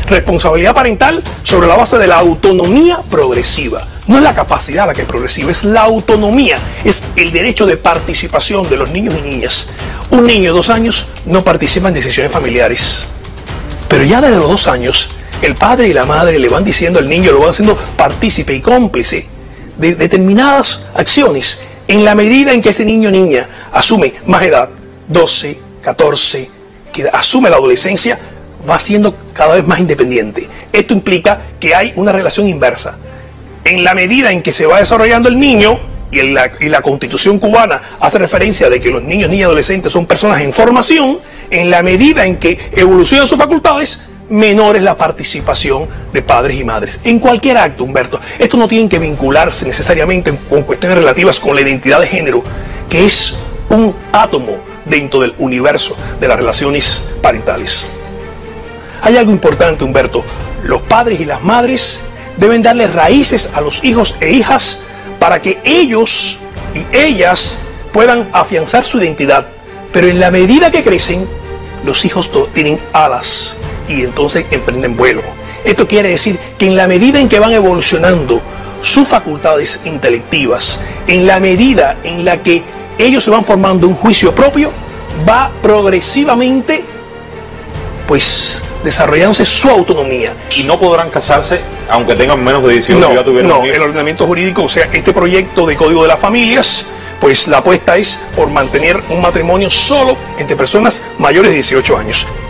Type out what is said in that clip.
Responsabilidad parental sobre la base de la autonomía progresiva. No es la capacidad la que es progresiva, es la autonomía, es el derecho de participación de los niños y niñas. Un niño de 2 años no participa en decisiones familiares, pero ya desde los 2 años, el padre y la madre le van diciendo al niño, lo van haciendo partícipe y cómplice de determinadas acciones, en la medida en que ese niño o niña asume más edad, 12, 14, que asume la adolescencia, va siendo cada vez más independiente. Esto implica que hay una relación inversa. En la medida en que se va desarrollando el niño, y la Constitución cubana hace referencia de que los niños, niñas y adolescentes son personas en formación, en la medida en que evolucionan sus facultades, menor es la participación de padres y madres. En cualquier acto, Humberto, esto no tiene que vincularse necesariamente con cuestiones relativas con la identidad de género, que es un átomo dentro del universo de las relaciones parentales. Hay algo importante, Humberto. Los padres y las madres deben darle raíces a los hijos e hijas para que ellos y ellas puedan afianzar su identidad. Pero en la medida que crecen, los hijos tienen alas y entonces emprenden vuelo. Esto quiere decir que en la medida en que van evolucionando sus facultades intelectivas, en la medida en la que ellos se van formando un juicio propio, va progresivamente, pues, desarrollándose su autonomía. Y no podrán casarse aunque tengan menos de 18 no, ya tuvieron no, un hijo. el ordenamiento jurídico, o sea, este proyecto de Código de las Familias, pues la apuesta es por mantener un matrimonio solo entre personas mayores de 18 años.